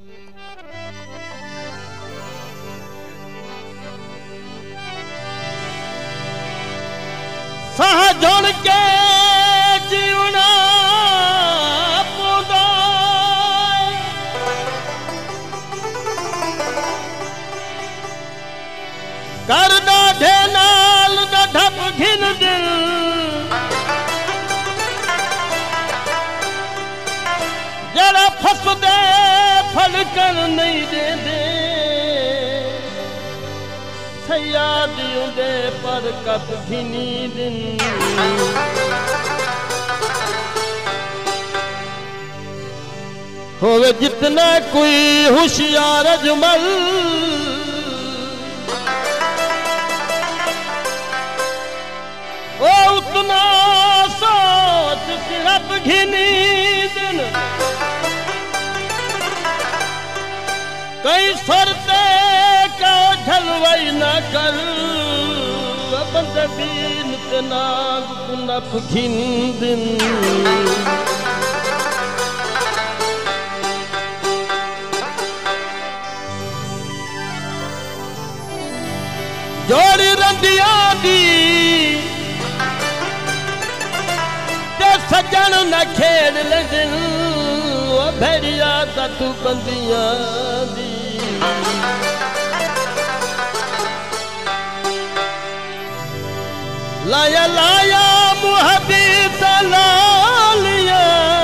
साह जोड़ के जीवना पोदा कर डाढे नाल दा ढप घिन दिल जरा फसदे फल कर नहीं दे दे याद दे पर कब घिनी दिन होवे जितना कोई होशियार अजमल ओ उतना सोच कब घिनी दिन कई सरते का ढलवाई ना कर बंद बीन ते नाग कुनप घिन दिन जोड़ी रंडिया दी ते सजन न खेल ले दिल ओ भेड़िया ता तू बंदिया दी लाया लाया मुहब्बी तलालिया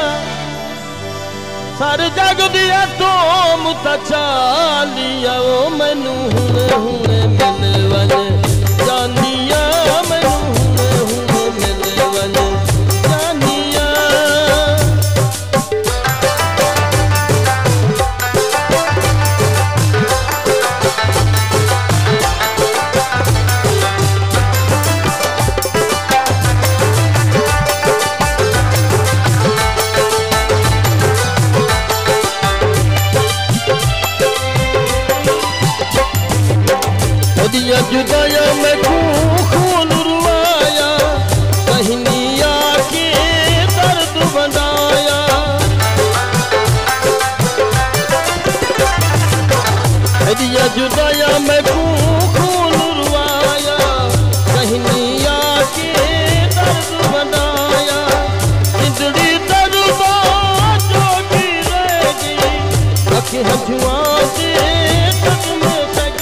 सर जग दिया तो मुतचालिया ओ मैनू हुने हुने मिल वने जानिया मैनू हुने हुने मिल वने जानिया दिया जुदाया में खून रुआया कहीं निया के दर्द बनाया दिया जुदाया में खून रुआया कहीं निया के दर्द बनाया जिंदड़ी दर्दा जोगी रहेगी अखी हजुआ से तक में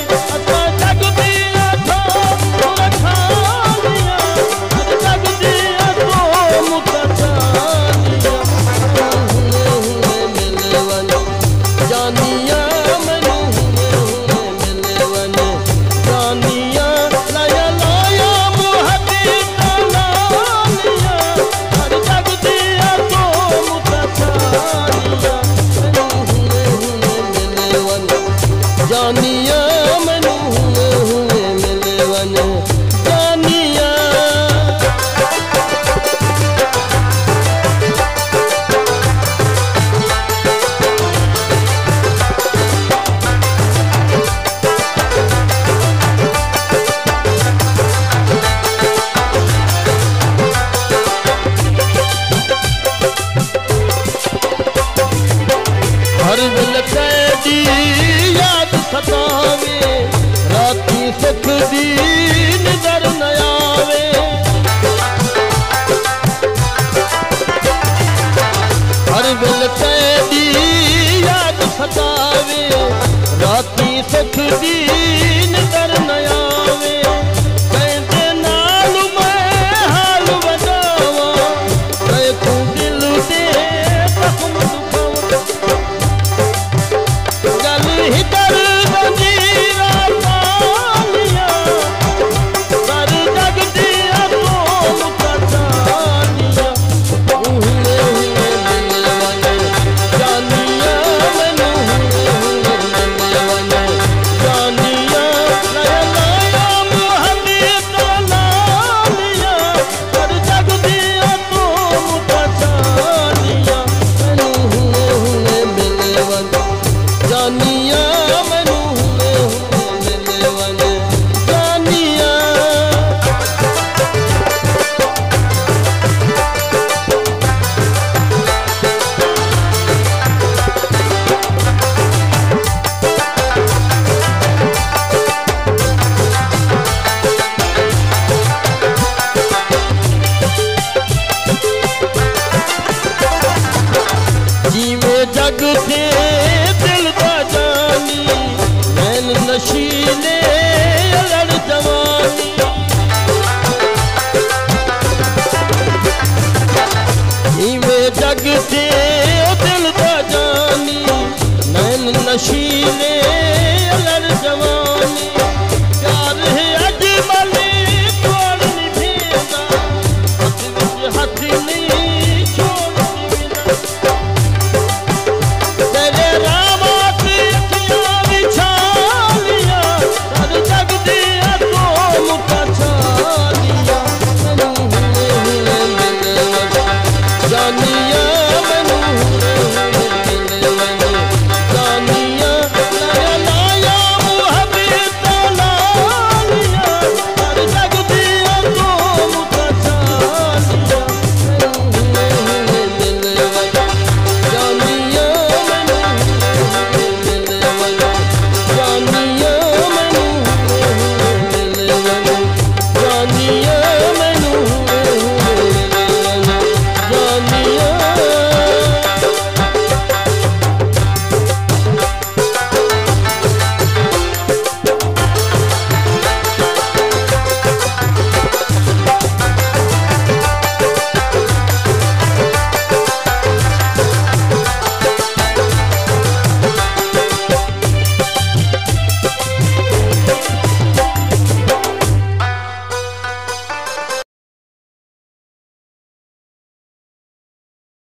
याद सतावे राती सुख दी नजर न आवे हर दिल कैदी याद सतावे राती सुख दी नजर न आवे कहते नाल मैं हाल बतावा मैं तू दिल दे जख्म दुखावा गल ही कर बंजीरा पालिया कर जग दिया तो मुतचालिया हुए हुए मिलवाने जानिया मैनू हुए हुए मिलवाने जानिया जग ते दिल दा जानी, नैन नशीले लड़ जवानी।